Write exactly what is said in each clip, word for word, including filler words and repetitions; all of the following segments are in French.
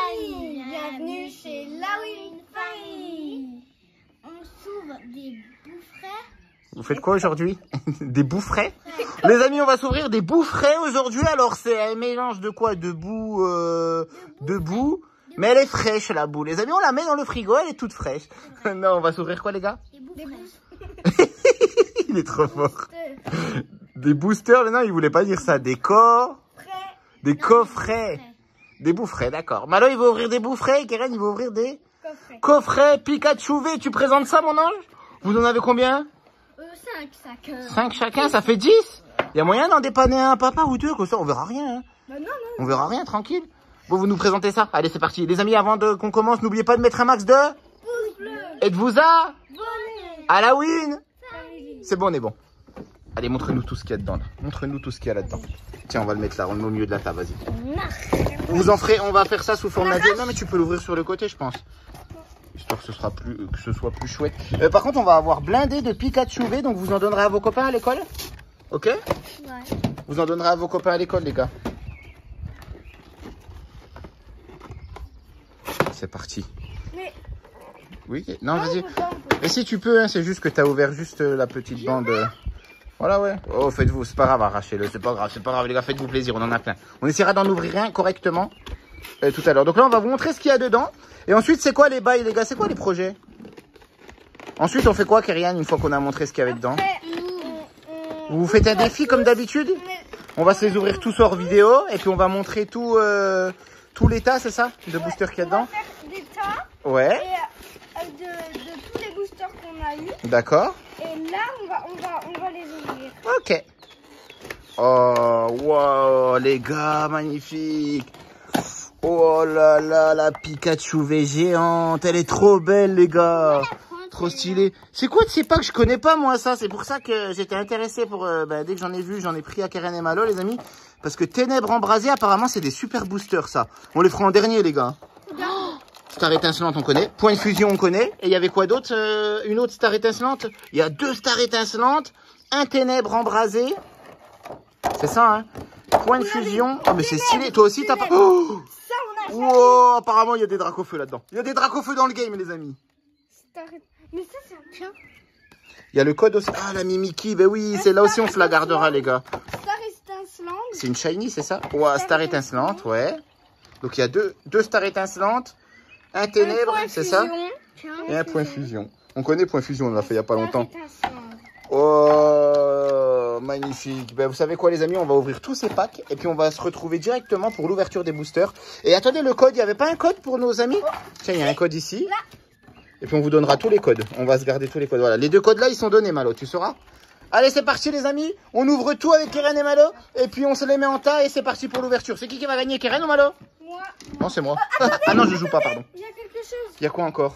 Famille. Bienvenue chez Lawin Famille. On s'ouvre des bouffrets. Vous faites quoi aujourd'hui? Des bouffrets? Les amis, on va s'ouvrir des bouffrets aujourd'hui. Alors, c'est un mélange de quoi? De boue, euh, de boue. Mais elle est fraîche, la boue. Les amis, on la met dans le frigo, elle est toute fraîche. Non, on va s'ouvrir quoi, les gars? Des bouffrets. Il est trop fort. Des boosters, mais non, il voulait pas dire ça. Des corps. Des coffrets. Des bouffrets, d'accord. Malo, il va ouvrir des bouffrets. Et Keren, il va ouvrir des Coffrets. coffrets Pikachu V. Tu présentes ça, mon ange? Vous en avez combien? Euh, cinq sacs. Euh... cinq chacun, ça fait dix. Il y a moyen d'en dépanner un papa ou deux, comme ça, on verra rien. Hein. Bah non, non. On verra rien, tranquille. Bon, vous nous présentez ça. Allez, c'est parti. Les amis, avant de qu'on commence, n'oubliez pas de mettre un max de... Pouce bleu. Êtes-vous à Bonnet. Halloween? Famille. C'est bon, on est bon. Allez, montre-nous tout ce qu'il y a dedans, là. Montre-nous tout ce qu'il y a là-dedans. Tiens, on va le mettre là, on le met au milieu de la table, vas-y. Vous en ferez, on va faire ça sous forme d'adieu. Non, mais tu peux l'ouvrir sur le côté, je pense. Histoire que ce, sera plus, que ce soit plus chouette. Euh, par contre, on va avoir blindé de Pikachu V, donc vous en donnerez à vos copains à l'école? Ok? Ouais. Vous en donnerez à vos copains à l'école, les gars. C'est parti. Mais... Oui? Non, vas-y. Mais si tu peux, hein, c'est juste que tu as ouvert juste euh, la petite bande. euh. Voilà, ouais. Oh, faites-vous, c'est pas grave, arrachez-le. C'est pas grave, c'est pas grave, les gars, faites-vous plaisir, on en a plein. On essaiera d'en ouvrir un correctement euh, tout à l'heure. Donc là, on va vous montrer ce qu'il y a dedans. Et ensuite, c'est quoi les bails, les gars? C'est quoi les projets? Ensuite, on fait quoi, Kerian, une fois qu'on a montré ce qu'il y avait dedans? Vous vous faites un défi comme d'habitude? On va se les ouvrir tous hors vidéo et puis on va montrer tout, euh, tout l'état, c'est ça? De booster qu'il y a dedans? On va faire des tas. Ouais. Et euh, de, de tous les boosters qu'on a eu. D'accord. Et là, on va, on va, on va les ouvrir. Ok. Oh, wow, les gars, magnifique. Oh là là, la Pikachu V géante. Elle est trop belle, les gars. Trop stylée. C'est quoi de ces packs? Je connais pas, moi, ça. C'est pour ça que j'étais intéressé pour... Euh, bah, dès que j'en ai vu, j'en ai pris à Keren et Malo, les amis. Parce que Ténèbres embrasées, apparemment, c'est des super boosters, ça. On les fera en dernier, les gars. Oh, Star étincelante, on connaît. Point de fusion, on connaît. Et il y avait quoi d'autre? euh, Une autre Star étincelante? Il y a deux Stars étincelantes. Un Ténèbres embrasé. C'est ça, hein? Point de fusion. Oh, mais c'est stylé. Toi aussi, t'as pas... Oh, Ça, on a wow, apparemment, il y a des dracofeux là-dedans. Il y a des dracofeux dans le game, les amis. Mais ça, c'est un chien. Il y a le code aussi. Ah, la Mimiki. Ben oui, c'est là aussi, on se la gardera, les gars. Star étincelante. C'est une shiny, c'est ça? Ouais, Star étincelante, ouais. Donc, il y a deux, deux Stars étincelantes. Un ténèbre, c'est ça? Et un point fusion. On connaît point fusion, on l'a fait il n'y a pas longtemps. Oh, magnifique. Ben, vous savez quoi, les amis, on va ouvrir tous ces packs et puis on va se retrouver directement pour l'ouverture des boosters. Et attendez, le code, il n'y avait pas un code pour nos amis? Tiens, il y a un code ici. Et puis on vous donnera tous les codes. On va se garder tous les codes. Voilà, les deux codes là, ils sont donnés, Malo, tu sauras? Allez, c'est parti, les amis. On ouvre tout avec Keren et Malo. Et puis on se les met en tas et c'est parti pour l'ouverture. C'est qui qui va gagner, Keren ou Malo? Moi. Non, c'est moi. Oh, attendez, Ah non, je joue pas, pardon. Il y a quelque chose. Il y a quoi encore?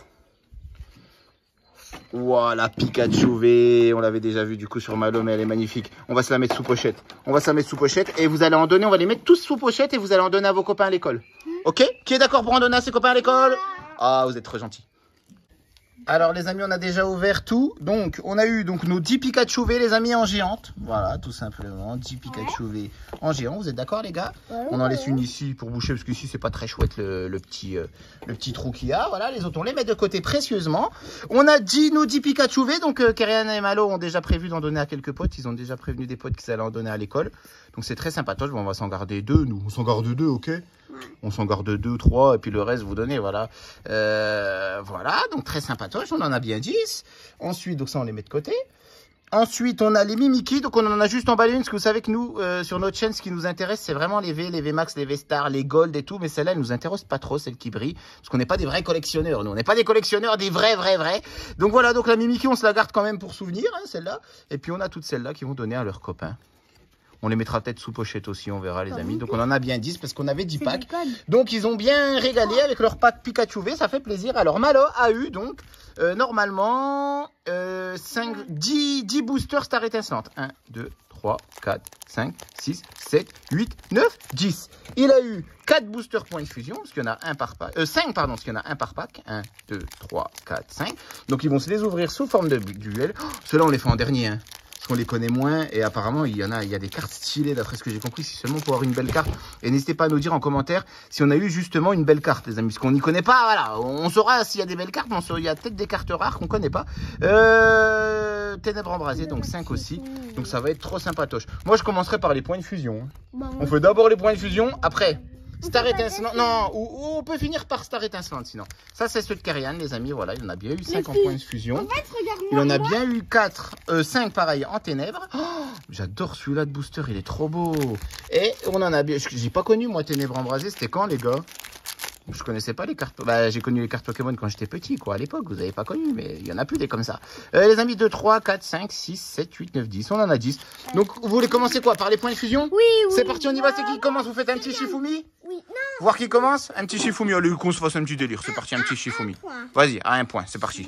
Wow, la Pikachu V, on l'avait déjà vu du coup sur Malo, mais elle est magnifique. On va se la mettre sous pochette. On va se la mettre sous pochette et vous allez en donner, on va les mettre tous sous pochette et vous allez en donner à vos copains à l'école. Ok? Qui est d'accord pour en donner à ses copains à l'école? Ah, vous êtes trop gentils. Alors les amis, on a déjà ouvert tout. Donc on a eu donc nos dix Pikachu V, les amis, en géante. Voilà, tout simplement, dix Pikachu V en géant. Vous êtes d'accord, les gars? Ouais, On en ouais, laisse ouais. une ici pour boucher parce qu'ici c'est pas très chouette le, le petit euh, le petit trou qu'il y a. Voilà, les autres on les met de côté précieusement. On a dit nos dix Pikachu V, donc euh, Kerian et Malo ont déjà prévu d'en donner à quelques potes. Ils ont déjà prévenu des potes qu'ils allaient en donner à l'école. Donc c'est très sympatoche. Bon, on va s'en garder deux, nous. On s'en garde deux, ok? On s'en garde deux, trois, et puis le reste, vous donnez, voilà. Euh, voilà, donc très sympatoche, on en a bien dix. Ensuite, donc ça, on les met de côté. Ensuite, on a les Mimiki, donc on en a juste emballé une, parce que vous savez que nous, euh, sur notre chaîne, ce qui nous intéresse, c'est vraiment les V, les V Max, les V Star, les Gold et tout, mais celle-là, elle nous intéresse pas trop, celle qui brille, parce qu'on n'est pas des vrais collectionneurs, nous, on n'est pas des collectionneurs, des vrais, vrais, vrais. Donc voilà, donc la Mimiki, on se la garde quand même pour souvenir, hein, celle-là. Et puis on a toutes celles-là qui vont donner à leurs copains. On les mettra peut-être sous pochette aussi, on verra, les amis. Donc on en a bien dix parce qu'on avait dix packs. Donc ils ont bien régalé avec leur pack Pikachu V, ça fait plaisir. Alors Malo a eu donc euh, normalement euh, cinq, dix, dix boosters Star étincelante. un, deux, trois, quatre, cinq, six, sept, huit, neuf, dix. Il a eu quatre boosters points de fusion, parce qu'il y en a un par pack. Euh, cinq, pardon, parce qu'il y en a un par pack. un, deux, trois, quatre, cinq. Donc ils vont se les ouvrir sous forme de duel. Oh, ceux-là, on les fait en dernier, hein. parce qu'on les connaît moins. Et apparemment, il y en a, il y a des cartes stylées, d'après ce que j'ai compris, si seulement pour avoir une belle carte. Et n'hésitez pas à nous dire en commentaire si on a eu justement une belle carte, les amis, parce qu'on n'y connaît pas. Voilà, on saura s'il y a des belles cartes, mais on saura, il y a peut-être des cartes rares qu'on connaît pas. Euh, Ténèbres embrasées, donc cinq aussi. Donc ça va être trop sympatoche. Moi, je commencerai par les points de fusion. Bah, On fait d'abord les points de fusion, après Star étincelante. Non, ou, ou on peut finir par Star étincelante sinon. Ça, c'est ceux de Kerian, les amis. Voilà, il en a bien eu cinq en points de fusion. En fait, regarde-moi. Il en a moi. bien eu quatre, euh, cinq pareil en ténèbres. Oh, j'adore celui-là de booster, il est trop beau. Et on en a bien. J'ai pas connu moi Ténèbres embrasées, c'était quand les gars? Je connaissais pas les cartes. Bah, j'ai connu les cartes Pokémon quand j'étais petit, quoi, à l'époque. Vous avez pas connu, mais il y en a plus des comme ça. Euh, les amis, deux, trois, quatre, cinq, six, sept, huit, neuf, dix. On en a dix. Donc, vous voulez commencer quoi? Par les points de fusion? Oui, oui. C'est parti, on y va. C'est qui commence? Vous faites un petit Shifumi? Oui, non. Voir qui commence? Un petit Shifumi. Allez, qu'on se fasse un petit délire. C'est parti, un petit Shifumi. Vas-y, à un point, c'est parti.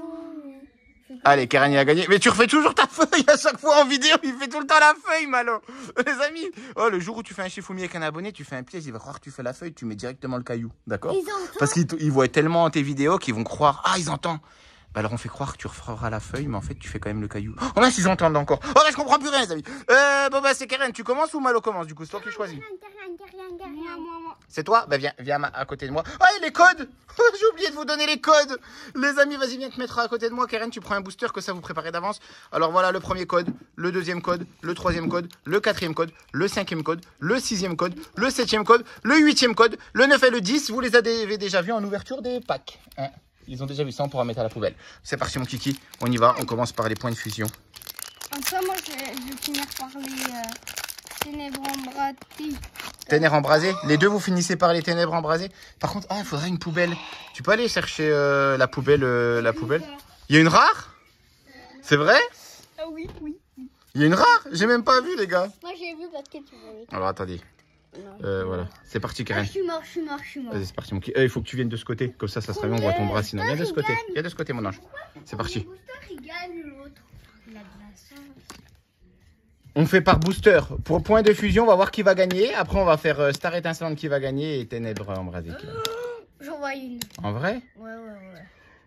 Allez, Karen, il a gagné. Mais tu refais toujours ta feuille à chaque fois en vidéo. Il fait tout le temps la feuille, Malo. Les amis. Oh, le jour où tu fais un Shifumi avec un abonné, tu fais un piège. Il va croire que tu fais la feuille. Tu mets directement le caillou. D'accord? Parce qu'ils ils voient tellement tes vidéos qu'ils vont croire. Ah, ils entendent. Bah alors on fait croire que tu referas la feuille, mais en fait tu fais quand même le caillou. Oh là, ils entendent encore. Oh là, je comprends plus rien, les amis. Euh, bon bah c'est Karen. Tu commences ou Malo commence? Du coup, c'est toi qui choisis. C'est toi? Bah viens, viens à côté de moi. Ah, et les codes. J'ai oublié de vous donner les codes. Les amis, vas-y, viens te mettre à côté de moi. Karen, tu prends un booster, que ça vous préparez d'avance. Alors voilà le premier code, le deuxième code, le troisième code, le quatrième code, le cinquième code, le sixième code, le septième code, le huitième code, le neuf et le dix. Vous les avez déjà vus en ouverture des packs. Hein, ils ont déjà vu ça, on pourra mettre à la poubelle. C'est parti mon kiki, on y va, on commence par les points de fusion. Enfin, moi je vais, je vais finir par les euh, ténèbres embrasées. Ténèbres embrasées. Les deux, vous finissez par les ténèbres embrasées. Par contre, ah, il faudrait une poubelle. Tu peux aller chercher euh, la poubelle, euh, la poubelle. Il y a une rare? C'est vrai? Ah oui, oui. Il y a une rare? J'ai même pas vu, les gars. Moi j'ai vu parce que tu voulais. Alors attendez. Euh, voilà, c'est parti, Ah, Karen. je suis mort, je suis mort, je suis mort. Vas-y, c'est parti, mon kiki. Euh, il faut que tu viennes de ce côté. Comme ça, ça sera bien, on voit ton bras sinon. Viens de ce côté. Viens de ce côté, mon ange. C'est parti. Il gagne l'autre. Il a de la chance. On fait par booster. Pour point de fusion, on va voir qui va gagner. Après, on va faire euh, Star étincelante qui va gagner et Ténèbres embrasées qui va gagner. J'en vois une. En vrai? Ouais, ouais, ouais.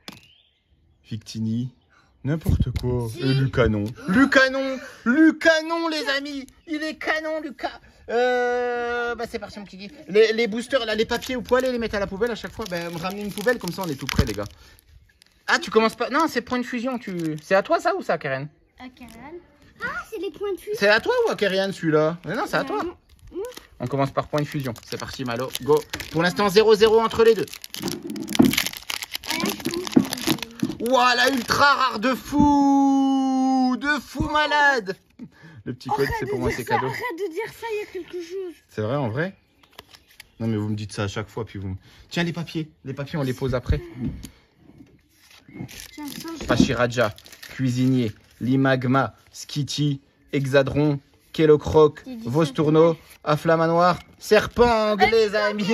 Victini. N'importe quoi. Si. Et Lucanon. Lucanon. Lucanon, les amis. Il est canon, Lucas. Euh, bah c'est parti mon kiki. Les, les boosters, là, les papiers, vous pouvez aller les mettre à la poubelle à chaque fois. Ben, me ramener une poubelle, comme ça on est tout près, les gars. Ah, tu commences pas. Non, c'est point de fusion. Tu... C'est à toi ça ou ça, Karen? À Karen. Ah, c'est les points de fusion. C'est à toi ou à Karen celui-là? Non, c'est à toi. On commence par point de fusion. C'est parti, Malo. Go. Pour l'instant, zéro zéro entre les deux. Ouah, la ultra rare de fou. De fou malade. Le petit code, c'est pour moi, c'est cadeau. Arrête de dire ça, il y a quelque chose. C'est vrai, en vrai? Non, mais vous me dites ça à chaque fois, puis vous... Tiens, les papiers. Les papiers, on les pose après. Tiens, ça, Pachiraja, Cuisinier, Limagma, Skitty, Hexadron, Kellocroc, Vostourneau, Afflamanoir, Serpang, les amis.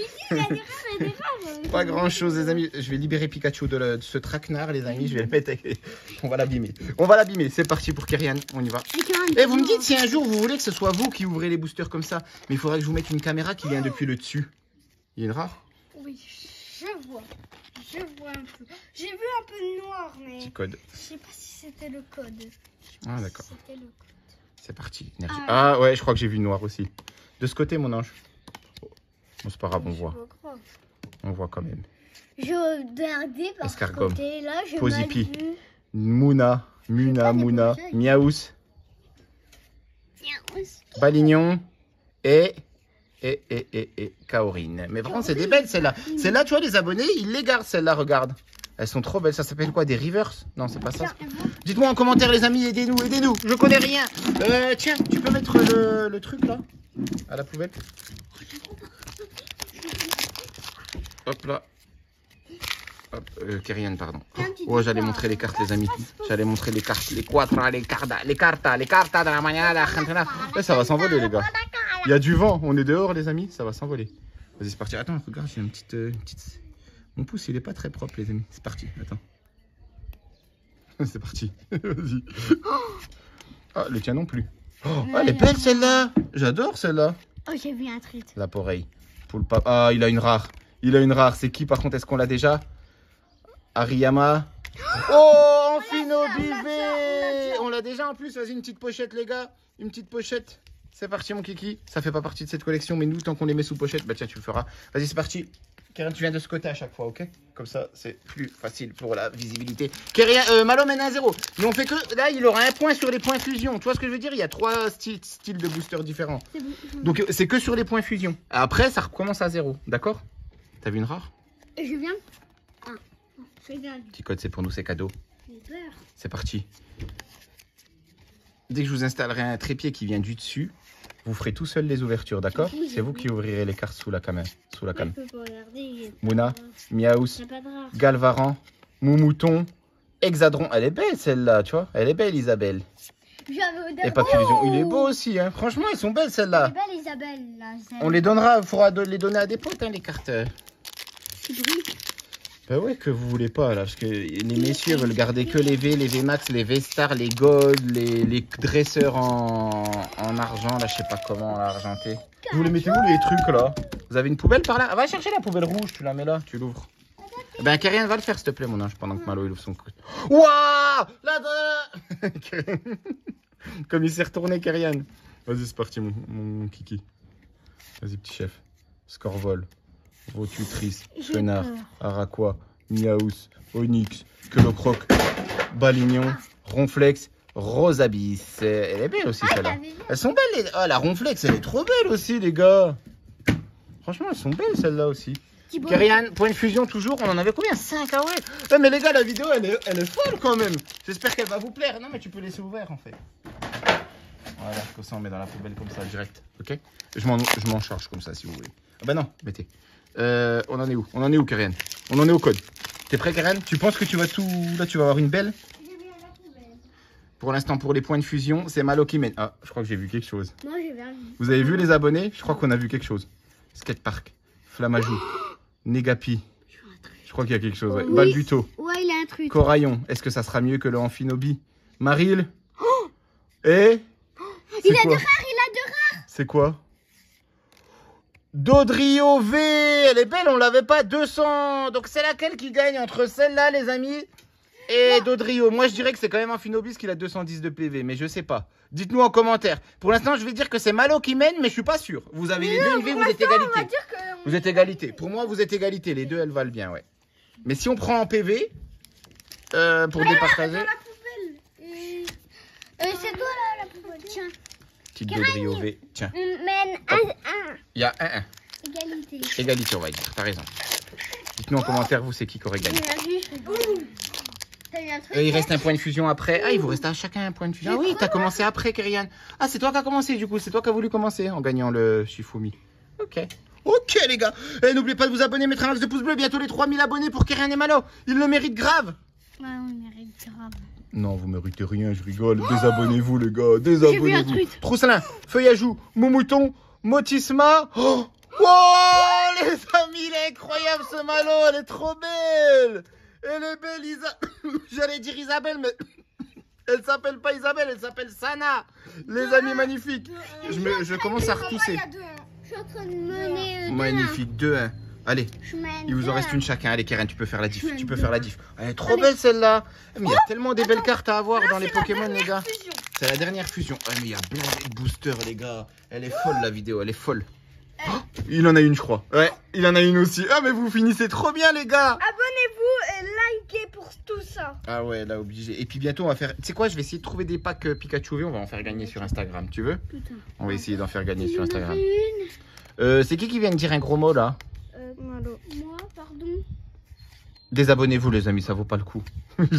Pas grand chose, les amis. Je vais libérer Pikachu de, le, de ce traquenard, les amis. Je vais le mettre. Avec... On va l'abîmer. On va l'abîmer. C'est parti pour Kerian. On y va. Et vous me dites si un jour vous voulez que ce soit vous qui ouvrez les boosters comme ça. Mais il faudrait que je vous mette une caméra qui vient depuis le dessus. Il y a une rare? Oui, je vois. Je vois un peu. J'ai vu un peu de noir, mais. Petit code. Je sais pas si c'était le code. Ah, d'accord. Si c'était le code. C'est parti. Ah. ah ouais, je crois que j'ai vu noir aussi. De ce côté, mon ange. Bon, c'est pas grave, on voit. On voit quand même. Je regardais par ce côté-là. Posipi. Mouna. Muna, Mouna. Miaous. Balignon. Et... Et, et, et, et, Kaorine. Mais par contre, c'est des belles, celles-là. Celles-là, tu vois, les abonnés, ils les gardent, celles-là, regarde. Elles sont trop belles. Ça s'appelle quoi? Des rivers? Non, c'est pas ça. Dites-moi en commentaire, les amis, aidez-nous, aidez-nous. Je connais rien. Euh, tiens, tu peux mettre le, le truc, là, à la poubelle. Hop là. Hop, euh, Kerian, pardon. Oh, j'allais montrer les cartes, les amis. J'allais montrer les cartes. Les quattro, les cartes, les cartes, les cartes de la mañana. Ouais, ça va s'envoler, les gars. Il y a du vent. On est dehors, les amis. Ça va s'envoler. Vas-y, c'est parti. Attends, regarde, j'ai une petite, euh, une petite... Mon pouce, il est pas très propre, les amis. C'est parti. Attends. C'est parti. Vas-y. Ah, le tien non plus. Oh, elle est belle, celle-là. J'adore, celle-là. Oh, j'ai vu un truc. La poreille. Pour le pa... Ah, il a une rare. Il a une rare. C'est qui, par contre? Est-ce qu'on l'a déjà? Ariyama. Oh, Amphino Bivet. On l'a l'a déjà en plus. Vas-y, une petite pochette, les gars. Une petite pochette. C'est parti, mon kiki. Ça fait pas partie de cette collection, mais nous, tant qu'on les met sous pochette, bah tiens, tu le feras. Vas-y, c'est parti. Keren, tu viens de ce côté à chaque fois, ok? Comme ça, c'est plus facile pour la visibilité. Keren, euh, Malo mène un zéro. Mais on fait que. Là, il aura un point sur les points fusion. Tu vois ce que je veux dire? Il y a trois styles, styles de boosters différents. Bon. Donc, c'est que sur les points fusion. Après, ça recommence à zéro. D'accord? T'as vu une rare? Et je viens. Ah, je gagne. Petit code, c'est pour nous, c'est cadeau. J'ai peur. C'est parti. Dès que je vous installerai un trépied qui vient du dessus, vous ferez tout seul les ouvertures, d'accord? C'est vous qui ouvrirez les cartes sous la caméra. Sous la cam. Mouna, Miaous, Galvaran, Moumouton, Hexadron. Elle est belle celle-là, tu vois? Elle est belle, Isabelle. Et pas fusion. Il est beau aussi, hein. Franchement, elles sont belles celles-là. Elle est belle, Isabelle. Là, on les donnera, il faudra les donner à des potes, hein, les cartes. Bah ouais, que vous voulez pas là, parce que les messieurs veulent garder que les V, les V Max, les V Star, les Gold, les, les dresseurs en, en argent, là, je sais pas comment, là, argenté. Vous les mettez où les trucs là? Vous avez une poubelle par là? Ah, va chercher la poubelle rouge, tu la mets là, tu l'ouvres. Eh ben, Kerian va le faire, s'il te plaît, mon ange, pendant que Malo il ouvre son coup. Waouh! Là, là, là. Comme il s'est retourné, Kerian. Vas-y, c'est parti, mon, mon kiki. Vas-y, petit chef. Scorvol. Votutrice, Chenard, Araquois, Miaous, Onyx, Quelocroc, Balignon, Ronflex, Rosabis. Elle est belle aussi celle-là. Elles sont belles les... Ah, la Ronflex, elle est trop belle aussi les gars. Franchement, elles sont belles celles-là aussi. Kerian, point de fusion toujours, on en avait combien? cinq? Ah ouais. Ouais, mais les gars, la vidéo elle est, elle est folle quand même. J'espère qu'elle va vous plaire. Non mais tu peux laisser ouvert en fait. Voilà, comme ça on met dans la poubelle comme ça direct. Ok? Je m'en charge comme ça si vous voulez. Ah bah non, mettez. Euh, on en est où? On en est où, Kerian? On en est au code. T'es prêt, Kerian? Tu penses que tu vas tout... Là, tu vas avoir une belle? Pour l'instant, pour les points de fusion, c'est Malo qui mène. Ah, je crois que j'ai vu quelque chose. Moi, j'ai vu. Vous avez vu, les abonnés? Je crois qu'on a vu quelque chose. Skatepark, Flamajou, Négapi. Je crois qu'il y a quelque chose. Ouais. Oui. Balbuto. Ouais, il a un truc. Coraillon. Est-ce que ça sera mieux que le Amphinobi? Maril. Oh. Et... Il a de rares, il a de rares. C'est quoi? Dodrio V, elle est belle, on l'avait pas, deux cents. Donc c'est laquelle qui gagne entre celle-là, les amis, et Dodrio? Moi je dirais que c'est quand même Amphinobis qui a deux cent dix de P V, mais je sais pas. Dites-nous en commentaire. Pour l'instant, je vais dire que c'est Malo qui mène, mais je suis pas sûr. Vous avez mais les non, deux une V, vous êtes égalité. Que... Vous êtes égalité. Pour moi, vous êtes égalité. Les deux, elles valent bien, ouais. Mais si on prend en P V, euh, pour voilà, départager... Dans la poubelle. Et... Euh, c'est toi là, la poubelle. Tiens. Dodrio V, tiens. Mène un, un. Il y a un, un. Égalité. Égalité, on va dire, t'as raison. Dites-nous en commentaire, vous, c'est qui qui aurait gagné. Euh, il reste un point de fusion après. Ah, il vous reste à chacun un point de fusion. Ah oui, t'as commencé après, Kerian. Ah, c'est toi qui as commencé, du coup. C'est toi qui as voulu commencer en gagnant le Shifumi. Ok. Ok, les gars. Et n'oubliez pas de vous abonner, mettre un max de pouces bleus. Bientôt les trois mille abonnés pour Kerian et Malo. Ils le méritent grave. Ouais, on mérite grave. Non, vous méritez rien, je rigole. Désabonnez-vous, les gars. Désabonnez-vous. Trousselin, Feuillajou, Moumouton, Motisma. Oh, wow, les amis, il est incroyable ce Malo. Elle est trop belle. Elle est belle, Isa. J'allais dire Isabelle, mais elle s'appelle pas Isabelle, elle s'appelle Sana. Les amis, magnifiques. Je, me, je commence à retousser. Je suis en train de mener. Magnifique, deux un. Allez, il vous en reste une chacun. Allez, Keren, tu peux faire la diff. Tu peux faire la diff. Elle est trop belle celle-là. Mais il y a tellement des belles cartes à avoir dans les Pokémon, les gars. C'est la dernière fusion. Ah, mais il y a plein de boosters, les gars. Elle est folle, la vidéo. Elle est folle. Oh, il en a une, je crois. Ouais, il en a une aussi. Ah, mais vous finissez trop bien, les gars. Abonnez-vous et likez pour tout ça. Ah ouais, là, obligé. Et puis bientôt, on va faire... Tu sais quoi, je vais essayer de trouver des packs Pikachu V. On va en faire gagner sur Instagram. Tu veux? Putain. On va essayer d'en faire gagner sur Instagram. Euh, c'est qui qui vient de dire un gros mot, là? Euh, Malo. Moi, pardon. Désabonnez-vous, les amis, ça vaut pas le coup.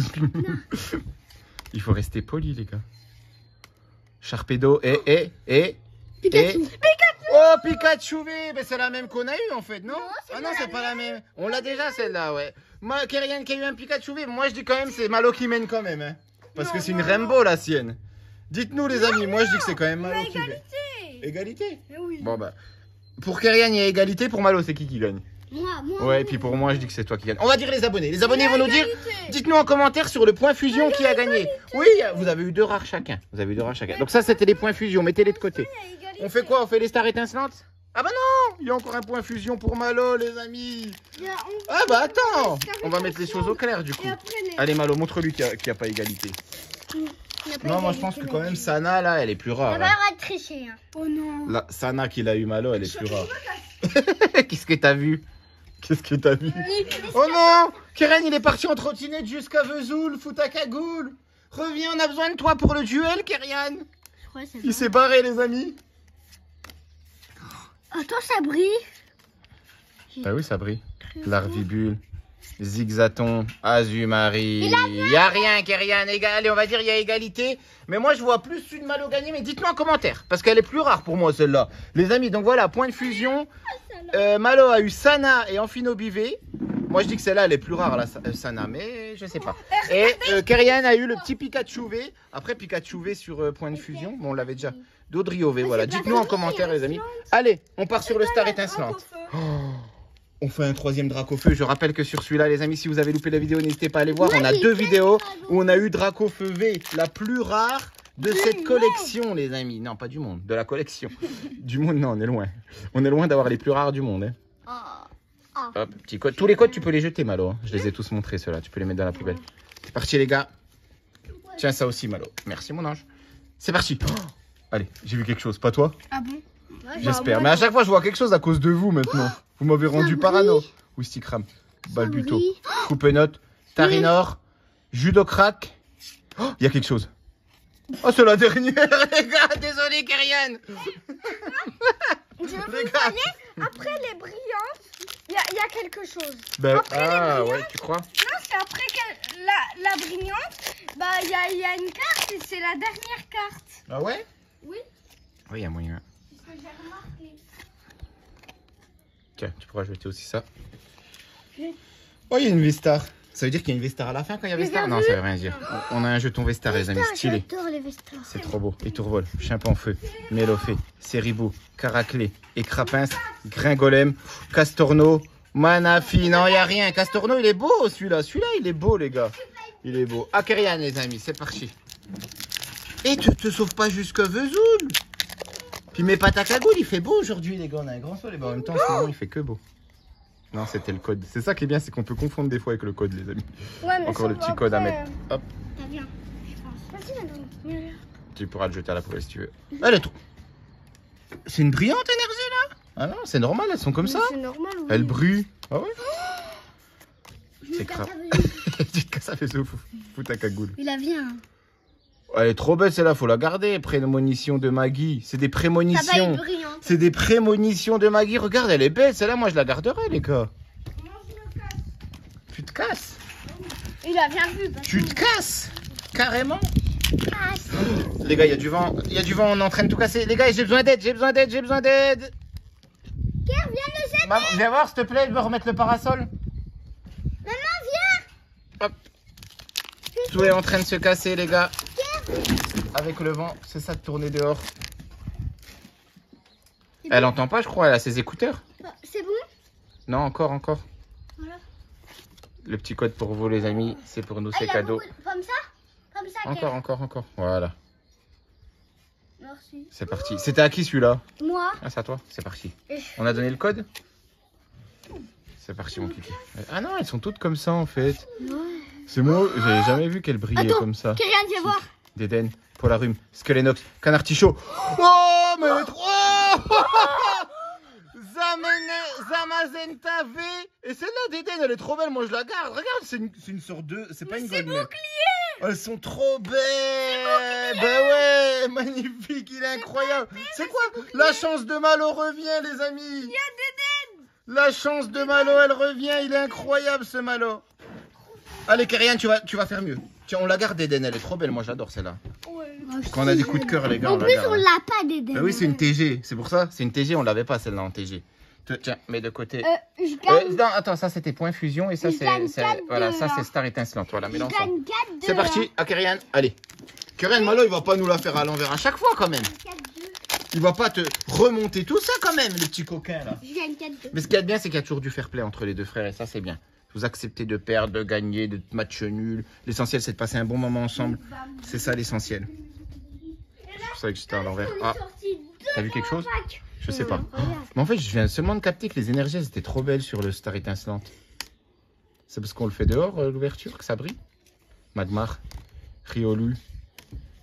Il faut rester poli, les gars. Sharpedo et... et... et... Pikachu. Et... Pikachu. Oh, Pikachu V. Mais c'est la même qu'on a eu en fait, non? Non, ah non, c'est pas la même. On l'a déjà celle-là, ouais. Moi, Kerian qui a eu un Pikachu V, moi je dis quand même c'est Malo qui mène quand même. Hein. Parce non, que c'est une Rainbow la sienne. Dites-nous les amis, non, moi je dis que c'est quand même Malo qui gagne. Égalité. Mais oui. Bon bah. Pour Kerian il y a égalité, pour Malo c'est qui qui gagne? Moi, moi. Ouais, et puis pour moi je dis que c'est toi qui gagne. On va dire les abonnés. Les abonnés vont nous dire. Dites-nous en commentaire sur le point fusion qui a gagné. Oui, vous avez eu deux rares chacun. Vous avez eu deux rares chacun. Donc ça c'était les points fusion, mettez-les de côté. On fait quoi? On fait les stars étincelantes? Ah bah non, il y a encore un point fusion pour Malo, les amis. Ah bah attends, on va mettre les choses au clair du coup. Allez Malo, montre-lui qu'il n'y a, qu'il y a pas égalité. On a pas Non, moi je égalité pense que non quand même plus. Sana là, elle est plus On rare. va hein. avoir de tricher. Hein. Oh non. La Sana qui l'a eu Malo, elle est plus rare. Qu'est-ce que t'as vu? Qu'est-ce que t'as vu? Oh non! Keren, il est parti en trottinette jusqu'à Vesoul, fout ta cagoule. Reviens, on a besoin de toi pour le duel, Kerian. Je crois que c'est Il ça. s'est barré, les amis. Attends, ça brille. Bah oui, ça brille. Larvibule, Zigzaton, Azumari. Il y a rien, Kerian. Égal, allez, on va dire il y a égalité. Mais moi, je vois plus une Malo gagner. Mais dites-moi en commentaire. Parce qu'elle est plus rare pour moi, celle-là. Les amis, donc voilà, point de fusion. Euh, Malo a eu Sana et Amphinobivé. Moi, je dis que celle-là, elle est plus rare, la euh, Sana. Mais je sais pas. Et euh, Kerian a eu le petit Pikachu V. Après, Pikachu V sur euh, point de fusion. Bon, on l'avait déjà. Dodrio V, voilà. Dites-nous en commentaire, les amis. Allez, on part sur le star étincelante. Oh. On fait un troisième Dracofeu. Je rappelle que sur celui-là, les amis, si vous avez loupé la vidéo, n'hésitez pas à aller voir. On a deux vidéos où on a eu Dracofeu V, la plus rare de cette collection, les amis. Non, pas du monde, de la collection. Du monde, non, on est loin. On est loin d'avoir les plus rares du monde. Hein. Hop, petit code. Tous les codes, tu peux les jeter, Malo. Hein. Je les ai tous montrés, ceux-là. Tu peux les mettre dans la poubelle. C'est parti, les gars. Tiens, ça aussi, Malo. Merci, mon ange. C'est parti. Oh, allez, j'ai vu quelque chose. Pas toi? Ah bon? J'espère. Mais à chaque fois, je vois quelque chose à cause de vous maintenant. Vous m'avez rendu parano. Ou Stikram, Balbuto, Coupenote, Tarinor, Judocrack. Oh, il y a quelque chose. Oh, c'est la dernière, les gars. Désolé, Kerian. Je vous Les gars. savez, après les brillantes, il y, a- y a quelque chose. Ben, Après les ah, brillantes. ouais, tu crois? Non, c'est après que la, la brillante, bah il y a, y a une carte et c'est la dernière carte. Ah ouais? Oui. Oui, il y a moyen. Ce que j'ai remarqué. Tiens, tu pourras jeter aussi ça. Oh, il y a une V-Star. Ça veut dire qu'il y a une V-Star à la fin quand il y a Les V-Star? as Non, vus? ça veut rien dire. On a un jeton V-Star, les amis, stylé. J'adore les Vestas. C'est trop beau. Et Tourvol, Chimpanfeu, Mélofée, Céribou, Caraclé, Écrapince, Gringolem, Castorno, Manafi. Non, il n'y a rien. Castorno, il est beau celui-là. Celui-là, il est beau, les gars. Il est beau. Akerian, les amis, c'est parti. Et tu te sauves pas jusqu'à Vesoul. Puis mets pas ta cagoule, il fait beau aujourd'hui, les gars. On a un grand soleil. Mais en même temps, en ce moment, il fait que beau. Non, c'était le code. C'est ça qui est bien, c'est qu'on peut confondre des fois avec le code, les amis. Ouais, mais Encore ça le va petit code à après, mettre. euh, Hop, Ça vient, je pense. Vas-y, madame. Viens. tu pourras le jeter à la poubelle si tu veux. Elle est trop... C'est une brillante énergie, là? Ah non, c'est normal, elles sont comme ça. C'est normal, oui. Elles brillent. Ah ouais? Je me C'est casse grave. la vue. Tu te casses la fesse au fou. Fous ta cagoule. Il a vient. Elle est trop belle, celle-là, faut la garder. Prémonition de Maggie. C'est des Ça va être prémonitions. brillant. C'est des prémonitions de Maggie. Regarde, elle est belle. Celle-là, moi, je la garderai, les gars. Tu te casses. Il a bien vu. parce Tu que- te casses. Carrément. Casse. Les gars, il y a du vent. Il y a du vent, on est en train de tout casser. Les gars, j'ai besoin d'aide, j'ai besoin d'aide, j'ai besoin d'aide. Pierre, viens nous aider. Maman, viens voir, s'il te plaît, je veux remettre le parasol. Maman, viens. Hop. Tout est en train de se casser, les gars. Avec le vent, c'est ça de tourner dehors. Elle entend pas, je crois, elle a ses écouteurs. C'est bon? Non, encore, encore. Voilà. Le petit code pour vous, les amis, c'est pour nous, Ah, c'est il a cadeau. beaucoup de- Comme ça? Comme ça, Encore, Pierre. encore, encore. Voilà, Merci. c'est parti. C'était à qui celui-là? Moi. Ah, c'est à toi, c'est parti. Et- On a donné le code? C'est parti, mon kiki. Ah non, elles sont toutes comme ça, en fait. Ouais. C'est moi, j'avais jamais vu qu'elles brillaient Attends, comme ça. Kyrian, viens voir. D'Eden, Polarum, Skelenox, Canartichaud. Oh, mais elle est trop... Oh Zamene- Zamazenta V. Et celle-là d'Eden, elle est trop belle, moi je la garde. Regarde, c'est une, c'est une sorte de... C'est pas une c'est golden. Elles sont trop belles. Bah ouais, magnifique, il est incroyable. C'est quoi? La chance de Malo revient, les amis. Il y a D'Eden. La chance de Malo, elle revient, il est incroyable ce Malo. Allez, Kerian, tu vas, tu vas faire mieux. Tiens, on la garde d'Eden, elle est trop belle, moi j'adore celle-là. Quand on a des coups de cœur, les gars, En on la plus, garde. on l'a pas d'aider. Bah oui, c'est une T G, c'est pour ça. C'est une T G, on l'avait pas celle-là en T G. Te- Tiens, mets de côté. Euh, je Euh, gagne. non, attends, ça c'était point fusion et ça Je c'est. gagne c'est- quatre Voilà, de ça là. c'est Star étincelante. Voilà, Je mélange ça. gagne quatre de C'est parti, à Kerian, allez. Kerian, Malo, il va pas nous la faire à l'envers à chaque fois quand même. Il va pas te remonter tout ça quand même, le petit coquin là. Je gagne quatre deux. Mais ce qu'il y a de bien, c'est qu'il y a toujours du fair play entre les deux frères et ça c'est bien. Vous acceptez de perdre, de gagner, de match nul. L'essentiel c'est de passer un bon moment ensemble. C'est ça l'essentiel. C'est pour ça que j'étais à l'envers. Ah, t'as vu quelque chose? Je sais pas. Mais en fait, je viens seulement de capter que les énergies elles étaient trop belles sur le Star étincelante. C'est parce qu'on le fait dehors, euh, l'ouverture, que ça brille. Magmar, Riolu,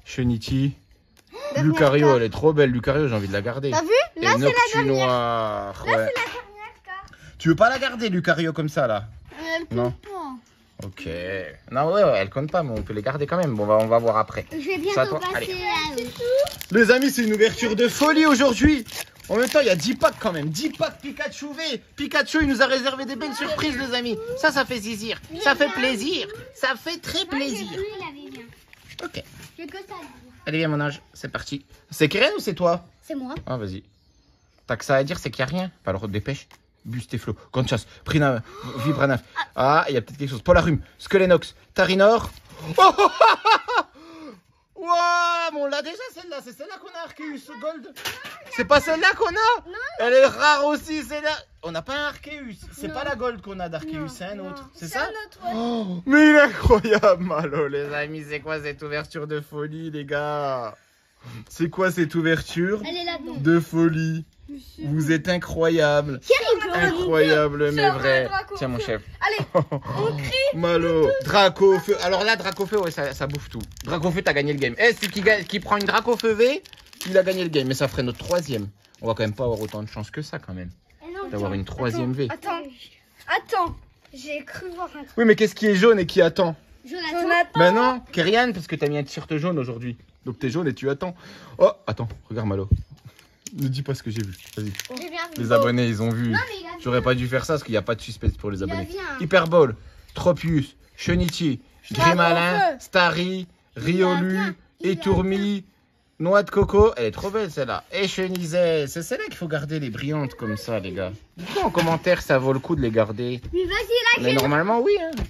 Chenichi. Dernière Lucario, carte. elle est trop belle. Lucario, j'ai envie de la garder. T'as vu? Et Là, c'est la Noctu dernière. noir. Là, Ouais. c'est la dernière carte. Tu veux pas la garder, Lucario, comme ça, là? Elle compte Non. pas. Ok. Non, ouais, ouais, elle compte pas, mais on peut les garder quand même. Bon, on va, on va voir après. Je vais Ça, bientôt toi, allez. passer à eux. Les amis, c'est une ouverture de folie aujourd'hui. En même temps, il y a dix packs quand même. dix packs Pikachu V. Pikachu, il nous a réservé des belles surprises, les amis. Ça, ça fait zizir. Ça fait plaisir. Ça fait très plaisir. Ok. J'ai que ça. Allez, viens, mon âge. C'est parti. C'est Keren ou c'est toi? C'est moi. Ah, vas-y. T'as que ça à dire, c'est qu'il n'y a rien. Bah, alors, dépêche. Bustéflo, Conchas, Prina, Vibranaf. Ah, il y a peut-être quelque chose. Polarum, Skelenox, Tarinor. Oh, oh, oh, oh, oh. Ouah, mais on l'a déjà celle-là. C'est celle-là qu'on a, Arceus Gold. C'est pas celle-là qu'on a. Elle est rare aussi, celle-là. On n'a pas un Arceus. C'est pas la Gold qu'on a d'Arceus, c'est un autre. C'est ça? Oh, mais il est incroyable, Malo, les amis. C'est quoi cette ouverture de folie, les gars? C'est quoi cette ouverture Elle est là-dedans. de folie? Vous êtes incroyable. Incroyable, mais vrai. Tiens, mon chef. Allez, on crie. Malo, Dracofeu. Alors là, Dracofeu, ouais, ça, ça bouffe tout. Dracofeu, t'as gagné le game. Eh, celui qui, gagne- qui prend une Dracofeu V, il a gagné le game. Mais ça ferait notre troisième. On va quand même pas avoir autant de chance que ça, quand même. D'avoir une troisième V. Attends, attends. J'ai cru voir un truc. Oui, mais qu'est-ce qui est jaune et qui attend? Jonathan. Ben non, Kerian, parce que t'as mis un t-shirt jaune aujourd'hui. Donc t'es jaune et tu attends. Oh, attends, regarde Malo. Ne dis pas ce que j'ai vu. Vas-y. J'ai bien vu. Les abonnés, ils ont vu. Non, mais il a vu. J'aurais pas dû faire ça parce qu'il n'y a pas de suspense pour les Il a abonnés. vu un. Hyperball, Tropius, Chenichi, Grimalin, Starry, Riolu, Il a vu. Etourmi, Noix de coco. Elle est trop belle celle-là. Et Chenizet. C'est celle-là qu'il faut garder les brillantes comme ça, les gars. Dites-moi en commentaire, ça vaut le coup de les garder. Mais vas-y, là, Mais normalement, oui. Hein.